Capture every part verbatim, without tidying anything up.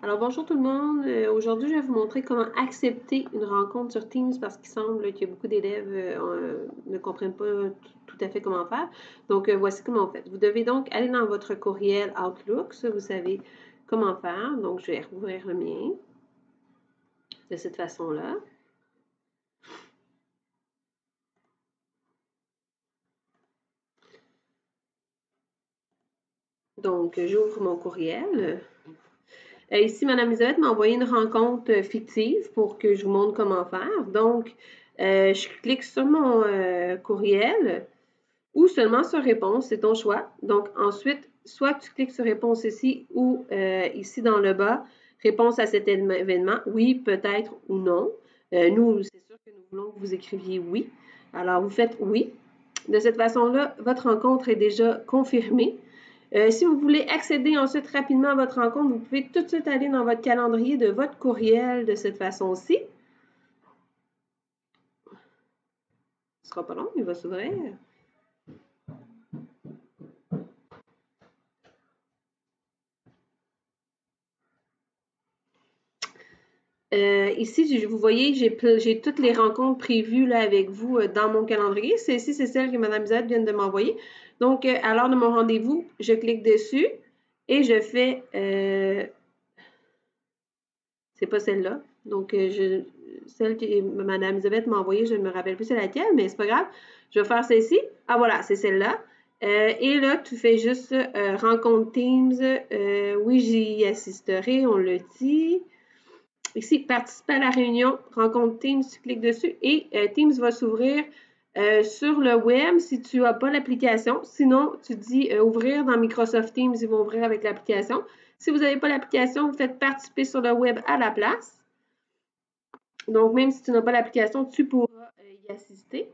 Alors bonjour tout le monde. Euh, aujourd'hui, je vais vous montrer comment accepter une rencontre sur Teams parce qu'il semble que beaucoup d'élèves euh, ne comprennent pas tout à fait comment faire. Donc euh, voici comment on fait. Vous devez donc aller dans votre courriel Outlook. Ça, vous savez comment faire. Donc je vais rouvrir le mien de cette façon-là. Donc j'ouvre mon courriel. Euh, ici, Mme Elisabeth m'a envoyé une rencontre fictive pour que je vous montre comment faire. Donc, euh, je clique sur mon euh, courriel ou seulement sur réponse, c'est ton choix. Donc, ensuite, soit tu cliques sur réponse ici ou euh, ici dans le bas, réponse à cet événement, oui, peut-être ou non. Euh, nous, c'est sûr que nous voulons que vous écriviez oui. Alors, vous faites oui. De cette façon-là, votre rencontre est déjà confirmée. Euh, si vous voulez accéder ensuite rapidement à votre rencontre, vous pouvez tout de suite aller dans votre calendrier de votre courriel de cette façon-ci. Ce ne sera pas long, il va s'ouvrir. Euh, ici, vous voyez, j'ai toutes les rencontres prévues là, avec vous euh, dans mon calendrier. Celle-ci, c'est celle que Mme Z vient de m'envoyer. Donc, euh, à l'heure de mon rendez-vous, je clique dessus et je fais... Euh, c'est pas celle-là. Donc, euh, je, celle que Mme Elisabeth m'a envoyée, je ne me rappelle plus c'est laquelle, mais c'est pas grave. Je vais faire celle-ci. Ah, voilà, c'est celle-là. Euh, et là, tu fais juste euh, rencontre Teams. Euh, oui, j'y assisterai, on le dit. Ici, participer à la réunion, rencontre Teams, tu cliques dessus et euh, Teams va s'ouvrir euh, sur le web si tu n'as pas l'application. Sinon, tu dis euh, ouvrir dans Microsoft Teams, ils vont ouvrir avec l'application. Si vous n'avez pas l'application, vous faites participer sur le web à la place. Donc, même si tu n'as pas l'application, tu pourras euh, y assister.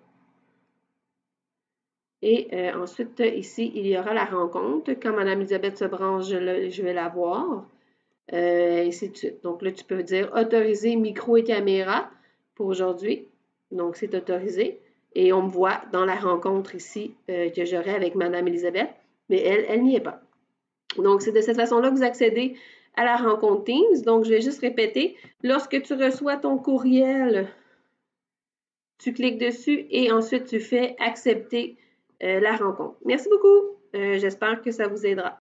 Et euh, ensuite, ici, il y aura la rencontre. Quand Mme Elisabeth se branche, je, je vais la voir. Euh, et ainsi de suite. Donc là, tu peux dire autoriser micro et caméra pour aujourd'hui. Donc, c'est autorisé. Et on me voit dans la rencontre ici euh, que j'aurai avec Mme Elisabeth, mais elle, elle n'y est pas. Donc, c'est de cette façon-là que vous accédez à la rencontre Teams. Donc, je vais juste répéter. Lorsque tu reçois ton courriel, tu cliques dessus et ensuite tu fais accepter euh, la rencontre. Merci beaucoup. Euh, j'espère que ça vous aidera.